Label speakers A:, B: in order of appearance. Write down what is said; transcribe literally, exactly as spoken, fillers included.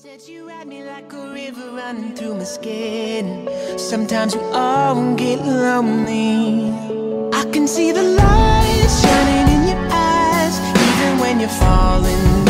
A: Said you ride me like a river running through my skin. Sometimes we all get lonely. I can see the light shining in your eyes, even when you're falling